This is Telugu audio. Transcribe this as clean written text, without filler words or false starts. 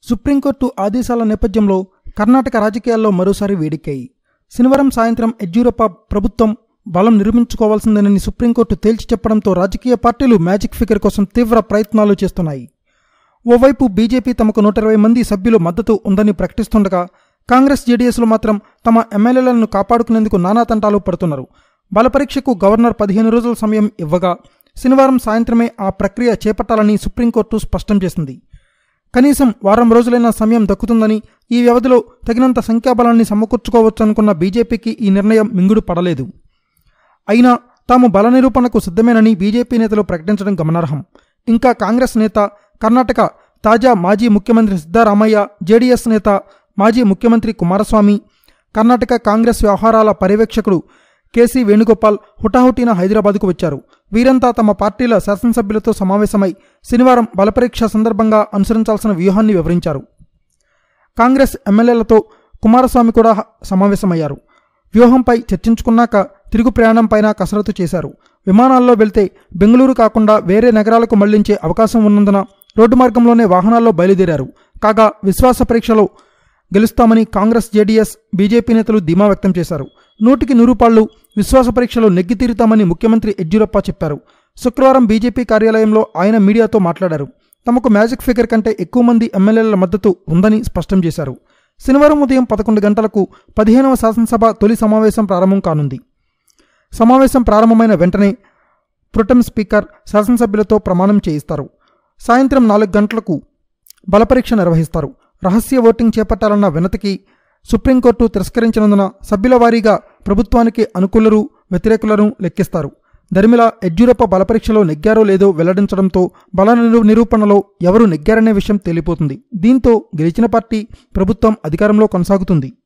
సుప్రీంకోర్టు ఆదేశాల నేపథ్యంలో కర్ణాటక రాజకీయాల్లో మరోసారి వేడెక్కాయి. శనివారం సాయంత్రం యడ్యూరప్ప ప్రభుత్వం బలం నిరూపించుకోవాల్సిందేనని సుప్రీంకోర్టు తేల్చి చెప్పడంతో రాజకీయ పార్టీలు మ్యాజిక్ ఫిగర్ కోసం తీవ్ర ప్రయత్నాలు చేస్తున్నాయి. ఓవైపు బీజేపీ తమకు 120 మంది సభ్యులు మద్దతు ఉందని ప్రకటిస్తుండగా, కాంగ్రెస్ జేడీఎస్లు మాత్రం తమ ఎమ్మెల్యేలను కాపాడుకునేందుకు నానా తంటాలు పడుతున్నారు. బలపరీక్షకు గవర్నర్ 15 రోజుల సమయం ఇవ్వగా శనివారం సాయంత్రమే ఆ ప్రక్రియ చేపట్టాలని సుప్రీంకోర్టు స్పష్టం చేసింది. కనీసం వారం రోజులైన సమయం దక్కుతుందని, ఈ వ్యవధిలో తగినంత సంఖ్యాబలాన్ని సమకూర్చుకోవచ్చనుకున్న బీజేపీకి ఈ నిర్ణయం మింగుడు పడలేదు. అయినా తాము బల నిరూపణకు సిద్ధమేనని బీజేపీ నేతలు ప్రకటించడం గమనార్హం. ఇంకా కాంగ్రెస్ నేత, కర్ణాటక తాజా మాజీ ముఖ్యమంత్రి సిద్ధరామయ్య, జేడీఎస్ నేత మాజీ ముఖ్యమంత్రి కుమారస్వామి, కర్ణాటక కాంగ్రెస్ వ్యవహారాల పర్యవేక్షకుడు కేసీ వేణుగోపాల్ హుటాహుటిన హైదరాబాద్కు వచ్చారు. వీరంతా తమ పార్టీల శాసనసభ్యులతో సమావేశమై శనివారం బలపరీక్ష సందర్భంగా అనుసరించాల్సిన వ్యూహాన్ని వివరించారు. కాంగ్రెస్ ఎమ్మెల్యేలతో కుమారస్వామి కూడా సమావేశమయ్యారు. వ్యూహంపై చర్చించుకున్నాక తిరుగు ప్రయాణంపైన కసరత్తు చేశారు. విమానాల్లో వెళ్తే బెంగళూరు కాకుండా వేరే నగరాలకు మళ్లించే అవకాశం ఉన్నందున రోడ్డు మార్గంలోనే వాహనాల్లో బయలుదేరారు. కాగా విశ్వాస పరీక్షలో గెలుస్తామని కాంగ్రెస్, జేడీఎస్, బీజేపీ నేతలు ధీమా వ్యక్తం చేశారు. 100కి 100 పాళ్లు విశ్వాస పరీక్షలో నెగ్గి తీరుతామని ముఖ్యమంత్రి యడ్యూరప్ప చెప్పారు. శుక్రవారం బీజేపీ కార్యాలయంలో ఆయన మీడియాతో మాట్లాడారు. తమకు మ్యాజిక్ ఫిగర్ కంటే ఎక్కువ మంది ఎమ్మెల్యేల మద్దతు ఉందని స్పష్టం చేశారు. శనివారం ఉదయం 11 గంటలకు 15వ శాసనసభ తొలి సమావేశం ప్రారంభం కానుంది. సమావేశం ప్రారంభమైన వెంటనే ప్రొటెం స్పీకర్ శాసనసభ్యులతో ప్రమాణం చేయిస్తారు. సాయంత్రం 4 గంటలకు బలపరీక్ష నిర్వహిస్తారు. రహస్య ఓటింగ్ చేపట్టాలన్న వినతికి సుప్రీంకోర్టు తిరస్కరించినందున సభ్యుల వారీగా ప్రభుత్వానికి అనుకూలరు, వ్యతిరేకులను లెక్కిస్తారు. దరిమిల యడ్యూరప్ప బలపరీక్షలో నెగ్గారో లేదో వెల్లడించడంతో బల నిరూపణలో ఎవరు నెగ్గారనే విషయం తేలిపోతుంది. దీంతో గెలిచిన పార్టీ ప్రభుత్వం అధికారంలో కొనసాగుతుంది.